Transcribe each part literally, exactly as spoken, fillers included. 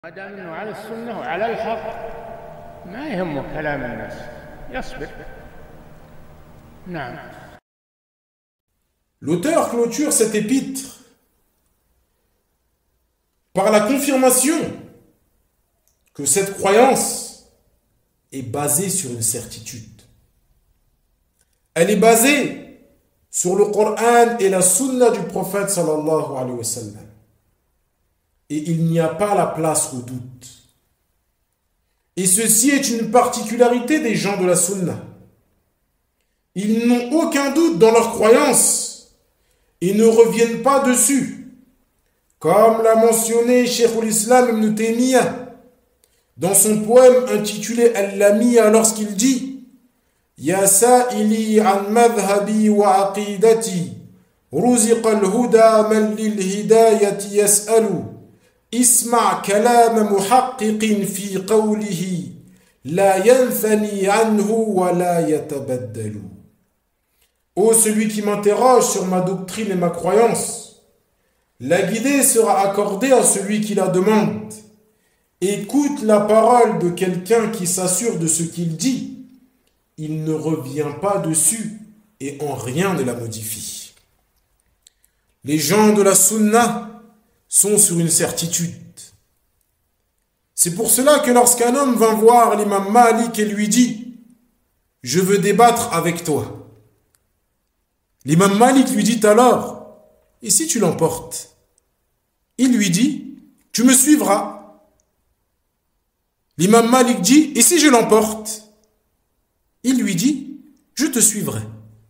ما دام انه على السنه وعلى الحق ما يهمه كلام الناس يصبر. نعم. L'auteur clôture cet épître par la confirmation que cette croyance est basée sur une certitude. Elle est basée sur le Coran et la Sunna du prophète sallallahu alayhi wa sallam. Et il n'y a pas la place au doute. Et ceci est une particularité des gens de la Sunna. Ils n'ont aucun doute dans leur croyance et ne reviennent pas dessus. Comme l'a mentionné Cheikh l'Islam Ibn Taymiyyah dans son poème intitulé Al-Lamiyya lorsqu'il dit Ya sa'ili an madhhabi wa aqidati ruziqa al-huda man lil-hidayati yas'alu Isma' kalam muhaqqiqin fi qawlihi la yanthani anhu wa la yatabaddalu. Ô celui qui m'interroge sur ma doctrine et ma croyance, la guidée sera accordée à celui qui la demande. Écoute la parole de quelqu'un qui s'assure de ce qu'il dit. Il ne revient pas dessus et en rien ne la modifie. Les gens de la Sunna sont sur une certitude. C'est pour cela que lorsqu'un homme vint voir l'imam Malik et lui dit « Je veux débattre avec toi », l'imam Malik lui dit alors « Et si tu l'emportes ?» Il lui dit « Tu me suivras ». L'imam Malik dit « Et si je l'emporte ?» Il lui dit « Je te suivrai ».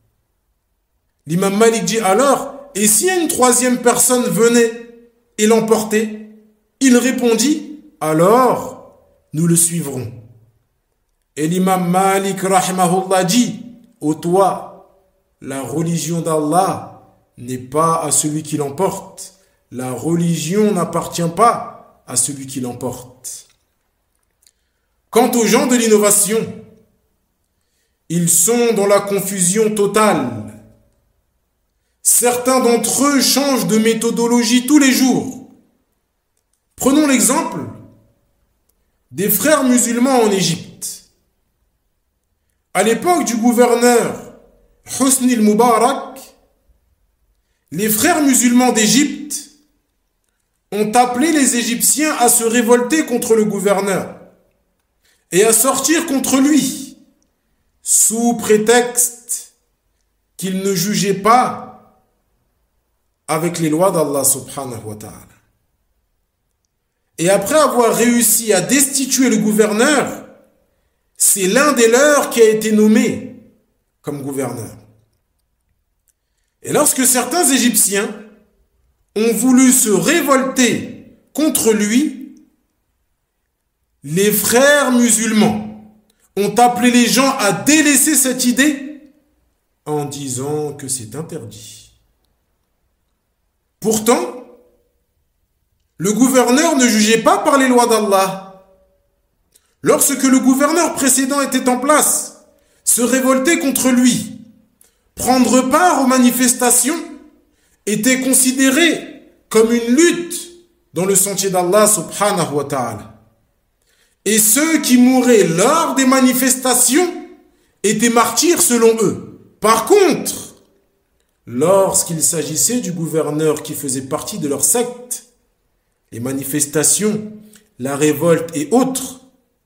L'imam Malik dit alors « Et si une troisième personne venait et l'emportait ?» Il répondit « Alors, nous le suivrons. » Et l'imam Malik rahimahullah dit « Ô toi, la religion d'Allah n'est pas à celui qui l'emporte. La religion n'appartient pas à celui qui l'emporte. » Quant aux gens de l'innovation, ils sont dans la confusion totale. Certains d'entre eux changent de méthodologie tous les jours. Prenons l'exemple des frères musulmans en Égypte. À l'époque du gouverneur Hosni al-Mubarak, les frères musulmans d'Égypte ont appelé les Égyptiens à se révolter contre le gouverneur et à sortir contre lui, sous prétexte qu'ils ne jugeaient pas avec les lois d'Allah subhanahu wa ta'ala. Et après avoir réussi à destituer le gouverneur, c'est l'un des leurs qui a été nommé comme gouverneur. Et lorsque certains Égyptiens ont voulu se révolter contre lui, les frères musulmans ont appelé les gens à délaisser cette idée en disant que c'est interdit. Pourtant, le gouverneur ne jugeait pas par les lois d'Allah. Lorsque le gouverneur précédent était en place, se révolter contre lui, prendre part aux manifestations, était considéré comme une lutte dans le sentier d'Allah subhanahu wa ta'ala. Et ceux qui mouraient lors des manifestations étaient martyrs selon eux. Par contre, lorsqu'il s'agissait du gouverneur qui faisait partie de leur secte, les manifestations, la révolte et autres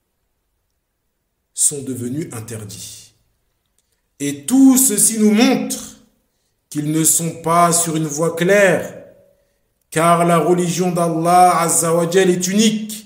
sont devenus interdits. Et tout ceci nous montre qu'ils ne sont pas sur une voie claire, car la religion d'Allah Azza wa Jal est unique